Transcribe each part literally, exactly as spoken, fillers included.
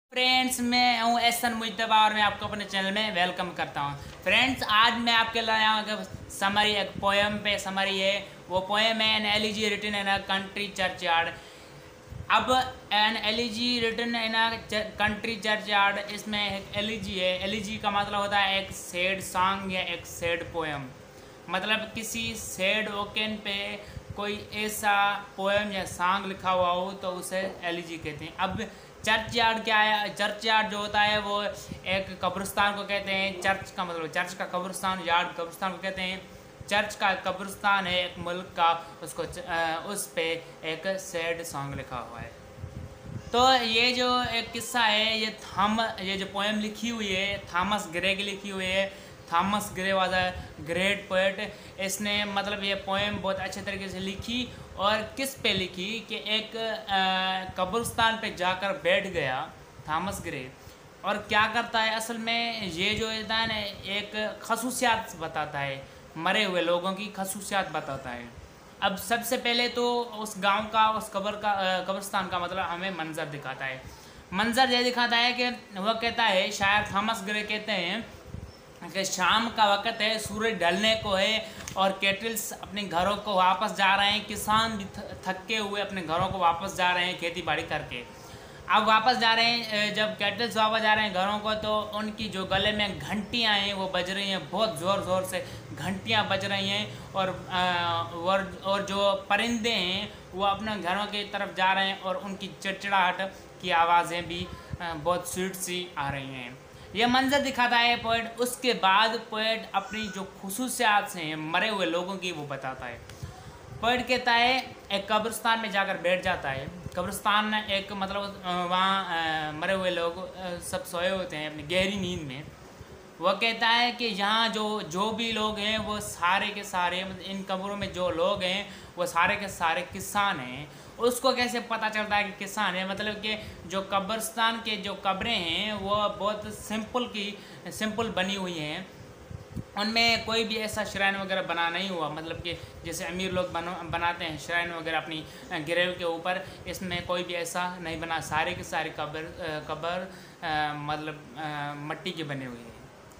Friends, मैं हूँ एहसन मुजतबा और मैं आपको अपने चैनल में वेलकम करता हूँ। फ्रेंड्स, आज मैं आपके लिए आया हूँ समरी एक पोएम पे समरी है। वो पोएम है an elegy written in a country churchyard. अब an elegy written in a country churchyard, इसमें एक एलिजी है। एलिजी का मतलब होता है एक सैड सॉन्ग या एक सैड पोएम। मतलब किसी सैड ओकेन पे कोई ऐसा पोएम या सॉन्ग लिखा हुआ हो तो उसे एलिजी कहते हैं। अब चर्च यार्ड क्या है? चर्च यार्ड जो होता है वो एक कब्रिस्तान को कहते हैं। चर्च का मतलब चर्च का कब्रिस्तान, यार्ड कब्रिस्तान को कहते हैं। चर्च का कब्रिस्तान है एक मुल्क का, उसको उस पे एक सैड सॉन्ग लिखा हुआ है। तो ये जो एक किस्सा है, ये थॉम ये जो पोएम लिखी हुई है थॉमस ग्रे की लिखी हुई है। Thomas Gray was a great poet. इसने मतलब ये पोएम बहुत अच्छे तरीके से लिखी। और किस पे लिखी कि एक कब्रिस्तान पे जाकर बैठ गया थॉमस ग्रे। और क्या करता है असल में, ये जो है ना एक खसूसियात बताता है, मरे हुए लोगों की खसूसियात बताता है। अब सबसे पहले तो उस गांव का, उस कब्र का, कब्रिस्तान का मतलब हमें मंजर दिखाता है। मंजर ये दिखाता है कि वह कहता है, शायर थॉमस ग्रे कहते हैं कि शाम का वक़्त है, सूरज ढलने को है और कैटल्स अपने घरों को वापस जा रहे हैं। किसान भी थके हुए अपने घरों को वापस जा रहे हैं खेती बाड़ी करके। अब वापस जा रहे हैं, जब कैटल्स वापस जा रहे हैं घरों को, तो उनकी जो गले में घंटियां हैं वो बज रही हैं, बहुत ज़ोर ज़ोर से घंटियां बज रही हैं। और और और जो परिंदे हैं वो अपने घरों की तरफ जा रहे हैं और उनकी चिड़चिड़ाहट की आवाज़ें भी बहुत स्वीट सी आ रही हैं। यह मंजर दिखाता है पोएट। उसके बाद पोएट अपनी जो खुसूसियात हैं मरे हुए लोगों की वो बताता है। पोएट कहता है एक कब्रिस्तान में जाकर बैठ जाता है। कब्रिस्तान एक मतलब वहाँ मरे हुए लोग सब सोए होते हैं अपनी गहरी नींद में। वह कहता है कि यहाँ जो जो भी लोग हैं वो सारे के सारे, इन कब्रों में जो लोग हैं वो सारे के सारे किसान हैं। उसको कैसे पता चलता है कि किसान है? मतलब कि जो कब्रिस्तान के जो कब्रें हैं वो बहुत सिंपल की सिंपल बनी हुई हैं। उनमें कोई भी ऐसा श्राइन वगैरह बना नहीं हुआ, मतलब कि जैसे अमीर लोग बनो बनाते हैं श्राइन वगैरह अपनी ग्रेव के ऊपर। इसमें कोई भी ऐसा नहीं बना, सारे के सारे कब्र कब्र मतलब मट्टी के बने हुए हैं।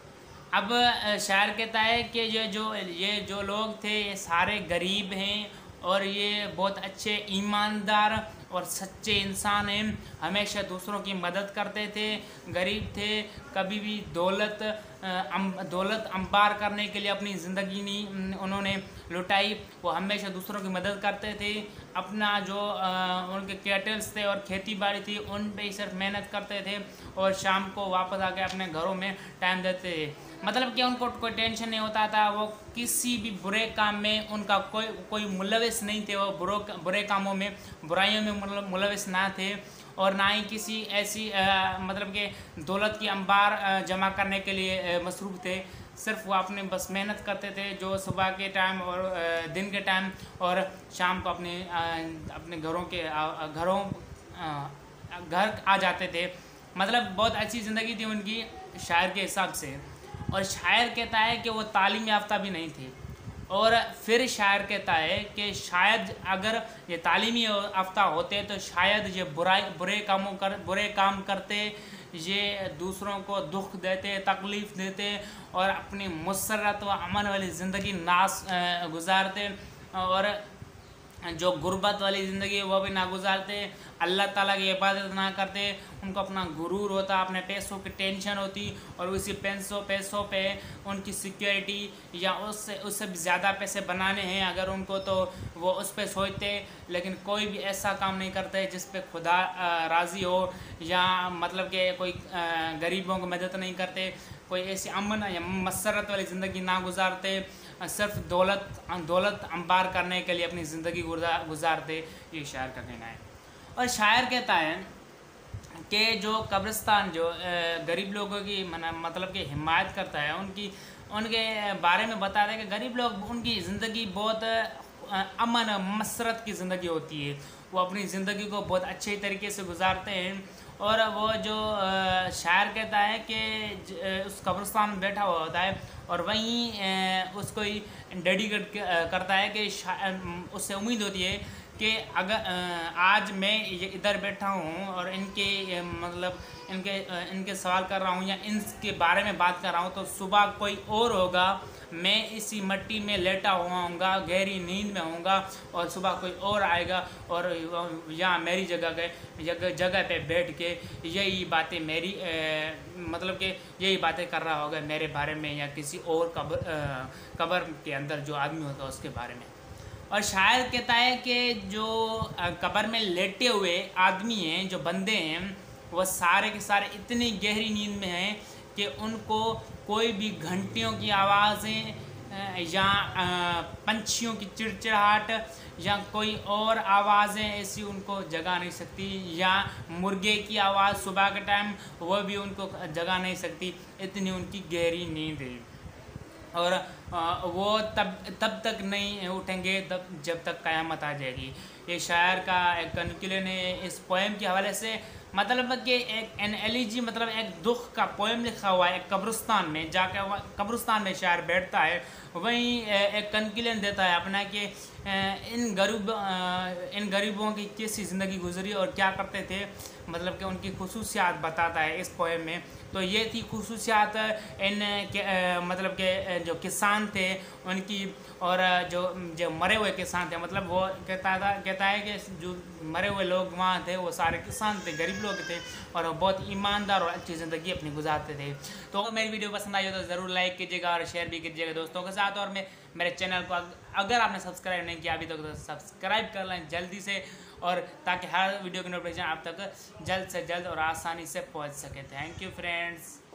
अब शायर कहता है कि ये जो ये जो लोग थे ये सारे गरीब हैं और ये बहुत अच्छे ईमानदार और सच्चे इंसान हैं। हमेशा दूसरों की मदद करते थे, गरीब थे, कभी भी दौलत अम, दौलत अंबार करने के लिए अपनी ज़िंदगी नहीं उन्होंने लुटाई। वो हमेशा दूसरों की मदद करते थे। अपना जो आ, उनके कैटल्स थे और खेती बाड़ी थी उन पे ही सिर्फ मेहनत करते थे और शाम को वापस आके अपने घरों में टाइम देते थे। मतलब कि उनको कोई टेंशन नहीं होता था। वो किसी भी बुरे काम में उनका कोई कोई मुलविस नहीं थे। वो बुरो बुरे कामों में, बुराइयों में मुलविस ना थे और ना ही किसी ऐसी आ, मतलब कि दौलत की अंबार आ, जमा करने के लिए मसरूफ़ थे। सिर्फ वो अपने बस मेहनत करते थे, जो सुबह के टाइम और आ, दिन के टाइम और शाम को अपने आ, अपने घरों के आ, घरों आ, घर आ जाते थे। मतलब बहुत अच्छी ज़िंदगी थी उनकी शायर के हिसाब से। और शायर कहता है कि वो तालीम याफ्ता भी नहीं थे। और फिर शायर कहता है कि शायद अगर ये तालीमी याफ्ता होते तो शायद ये बुराई बुरे कामों कर बुरे काम करते, ये दूसरों को दुख देते, तकलीफ़ देते और अपनी मुसर्रत व अमन वाली ज़िंदगी नास गुजारते और जो गुर्बत वाली ज़िंदगी है वो भी ना गुजारते, अल्लाह ताला की इबादत ना करते। उनको अपना गुरूर होता, अपने पैसों की टेंशन होती और उसी पैसों पैसों पे उनकी सिक्योरिटी या उससे उससे भी ज़्यादा पैसे बनाने हैं अगर उनको, तो वो उस पर सोचते। लेकिन कोई भी ऐसा काम नहीं करते जिस पे खुदा राज़ी हो, या मतलब कि कोई गरीबों की मदद नहीं करते, कोई ऐसी अमन या मसरत वाली ज़िंदगी ना गुजारते, सिर्फ दौलत दौलत अंबार करने के लिए अपनी ज़िंदगी गुजारते। ये शायर का कहना है। और शायर कहता है कि जो कब्रिस्तान जो गरीब लोगों की मतलब कि हिमायत करता है, उनकी उनके बारे में बताता है कि गरीब लोग, उनकी ज़िंदगी बहुत अमन मसरत की ज़िंदगी होती है। वो अपनी ज़िंदगी को बहुत अच्छे तरीके से गुजारते हैं। और वो जो शायर कहता है कि उस कब्रिस्तान में बैठा हुआ होता है और वहीं उसको ही डेडिकेट करता है कि उससे उम्मीद होती है कि अगर अ, आज मैं ये इधर बैठा हूँ और इनके अ, मतलब इनके अ, इनके सवाल कर रहा हूँ या इनके बारे में बात कर रहा हूँ, तो सुबह कोई और होगा, मैं इसी मिट्टी में लेटा हुआ हूँगा, गहरी नींद में होऊंगा, और सुबह कोई और आएगा और यहाँ मेरी जगह के जगह जगह पे बैठ के यही बातें मेरी अ, मतलब कि यही बातें कर रहा होगा मेरे बारे में, या किसी और कब्र कब्र के अंदर जो आदमी होगा उसके बारे में। और शायर कहता है कि जो कब्र में लेटे हुए आदमी हैं, जो बंदे हैं, वो सारे के सारे इतनी गहरी नींद में हैं कि उनको कोई भी घंटियों की आवाज़ें या पंछियों की चिड़चिड़ाहट या कोई और आवाज़ें ऐसी उनको जगा नहीं सकती, या मुर्गे की आवाज़ सुबह के टाइम वो भी उनको जगा नहीं सकती, इतनी उनकी गहरी नींद है। और वो तब तब तक नहीं उठेंगे तब जब तक क़यामत आ जाएगी। ये शायर का एक कंक्लूजन है इस पोएम के हवाले से, मतलब कि एक एनालॉजी, मतलब एक दुख का पोएम लिखा हुआ है एक कब्रिस्तान में जाकर, कब्रिस्तान में शायर बैठता है, वहीं एक कंक्लूजन देता है अपना कि इन गरीब इन गरीबों की कैसी ज़िंदगी गुजरी और क्या करते थे, मतलब कि उनकी खुसूसियात बताता है इस पोएम में। तो ये थी खुसूसियात इन के मतलब के जो किसान थे उनकी, और जो जो मरे हुए किसान थे, मतलब वो कहता था कहता है कि जो मरे हुए लोग वहाँ थे वो सारे किसान थे, गरीब लोग थे, और वो बहुत ईमानदार और अच्छी ज़िंदगी अपनी गुजारते थे। तो मेरी वीडियो पसंद आई हो तो ज़रूर लाइक कीजिएगा और शेयर भी कीजिएगा दोस्तों के साथ, और मैं मेरे चैनल को अगर आपने सब्सक्राइब नहीं किया अभी तक तो सब्सक्राइब कर लें जल्दी से, और ताकि हर वीडियो की नोटिफिकेशन आप तक जल्द से जल्द और आसानी से पहुंच सके। Thank you friends.